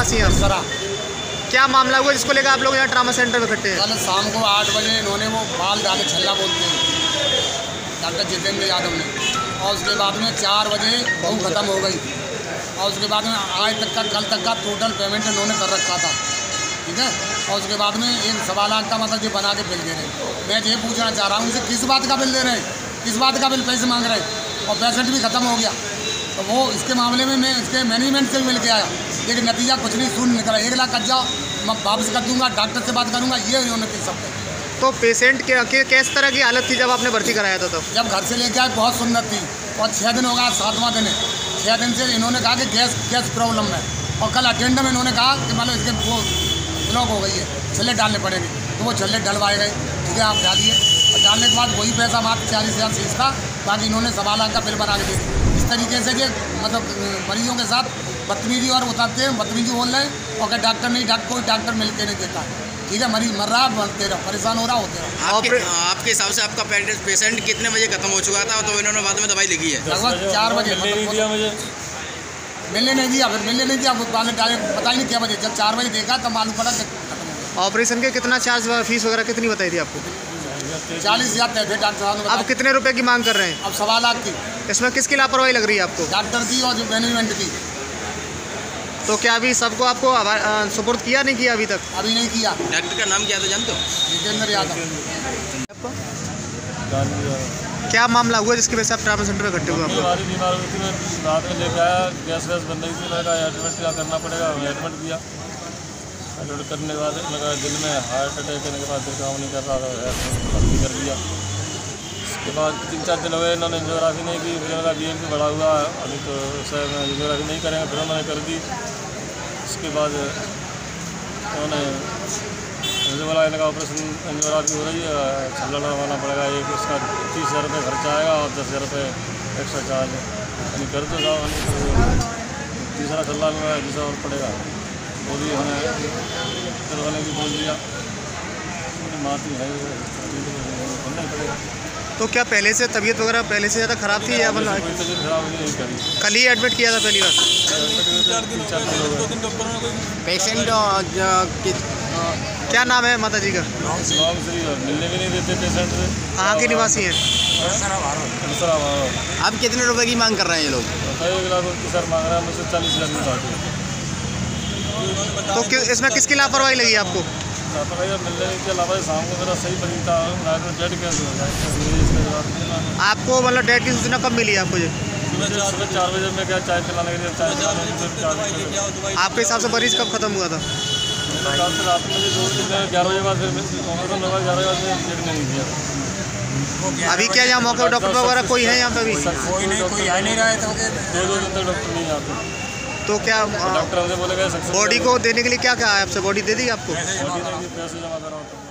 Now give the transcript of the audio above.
निवासी हैं सरा। क्या मामला हुआ जिसको लेकर आप लोग यहाँ ट्रामा सेंटर में इकट्ठे हैं? कल शाम को 8 बजे इन्होंने वो बाल डाले, छल्ला बोलते हैं, डॉक्टर जितेंद्र यादव ने, और उसके बाद में 4 बजे बहू ख़त्म हो गई, और उसके बाद में आज तक का, कल तक का टोटल पेमेंट इन्होंने कर रखा था, ठीक है। और उसके बाद में 1.25 लाख का मतलब ये बना के बिल दे रहे हैं। मैं ये पूछना चाह रहा हूँ इसे किस बात का बिल दे रहे हैं, किस बात का बिल पैसे मांग रहे हैं, और पेशेंट भी ख़त्म हो गया। तो वो इसके मामले में मैं इसके मैनेजमेंट से भी मिल के आया, लेकिन नतीजा कुछ नहीं सुन निकला। 1 लाख कट जाओ, मैं वापस कर दूंगा, डॉक्टर से बात करूंगा, ये उन्होंने किस सब। तो पेशेंट के किस तरह की हालत थी जब आपने भर्ती कराया था? तब जब घर से लेके आए बहुत सुंदर थी, और 6 दिन हो गया, 7वां दिन है। 6 दिन से इन्होंने कहा कि गैस प्रॉब्लम है, और कल अटेंडर में इन्होंने कहा कि मतलब इसके वो ब्लॉक हो गई है, छल्ले डालने पड़ेंगे। तो वो छल्ले डलवाए गए, ठीक है, आप डालिए, और डालने के बाद वही पैसा मात्र 40,000 शेष था, बाकी इन्होंने 1.25 लाख का बिल बना के दे दिया। इस तरीके से कि मतलब मरीजों के साथ बदतमीजी और उतारते हैं, बदतमीजी बोल रहे हैं, और डॉक्टर नहीं, कोई डॉक्टर मिल के नहीं देता, ठीक है। मरीज मर रहा, बनते रहो, परेशान हो रहा, होते रहो। आपके हिसाब से आपका पेशेंट कितने बजे खत्म हो चुका था, तो इन्होंने बाद में दवाई लिखी है? लगभग 4 बजे। मिलने नहीं दिया, फिर मिलने नहीं दिया, पता ही नहीं क्या बजे। जब 4 बजे देखा तब मालूम पड़ा खत्म। ऑपरेशन के कितना चार्ज, फीस वगैरह कितनी बताई थी आपको? 40,000 थे डॉक्टर साहब ने। अब कितने रुपए की मांग कर रहे हैं? अब 1.25 लाख की। इसमें किसकी लापरवाही लग रही है आपको? डॉक्टर की और जो मैनेजमेंट की। तो क्या अभी सबको आपको सुपुर्द किया नहीं किया अभी तक? अभी नहीं किया। डॉक्टर का नाम क्या था जानते हो? जितेंद्र यादव। क्या मामला हुआ जिसकी वजह से आप ट्रामा सेंटर में इकट्ठे हुए? आपको हमारी बीमार हुई थी, मैं रात में लेके आया, गैस बन रही थी, लगा एडमिट क्या करना पड़ेगा, एडमिट किया। एडमिट करने के बाद लगा दिल में हार्ट अटैक करने के बाद दिल काम नहीं कर रहा था, भर्ती कर दिया। उसके बाद 3-4 दिन हुए, इन्होंने एंजियोग्राफी नहीं की, फिर उनका BMP बढ़ा हुआ है, अभी तो सर एंजियोग्राफी नहीं करेंगे, फिर उन्होंने कर दी। उसके बाद उन्होंने बोला इनका ऑपरेशन एंजियोग्राफी हो रही है, छल्ला लगवाना पड़ेगा, एक उसका 30,000 रुपये खर्चा आएगा और 10,000 रुपये एक्स्ट्रा चार्ज यानी कर दो जाओ, तीसरा छल्ला लगवाया, दूसरा और पड़ेगा, वो भी हमें करवाने की बोल दिया। माती है करना ही पड़ेगा। तो क्या पहले से तबीयत वगैरह पहले से ज़्यादा ख़राब थी या मतलब तबीयत खराब नहीं करी? कल ही एडमिट किया था पहली बार? पेशेंट क्या नाम है माता जी का? मिलने भी नहीं देते पेशेंट से। कहाँ के निवासी हैं? आप कितने रुपए की मांग कर रहे हैं ये लोग? 1 लाख उनकी सर मांग रहा है मुझसे, 40,000 में बाकी। तो इसमें किसकी लापरवाही लगी आपको? लापरवाही मिलने के अलावा शाम को मेरा सही बनी था, डेड कैसे हो जाए? आपको मतलब डेट की सूचना कब मिली आपको? ये सुबह 4 बजे में क्या चाय पिलाने के लिए, चाय पिलाने आपके हिसाब से मरीज कब खत्म हुआ था? रात में 11 बजे बाद, फिर 11 बजे बाद डेट नहीं दिया। अभी क्या यहाँ मौके डॉक्टर वगैरह कोई है यहाँ पे? अभी कोई नहीं, कोई आ नहीं रहा है। तो 2 दिन तक डॉक्टर नहीं आते। तो क्या डॉक्टर हमसे बोले गए बॉडी को देने के लिए क्या कहा है आपसे? बॉडी दे दी आपको? पैसे जमा करा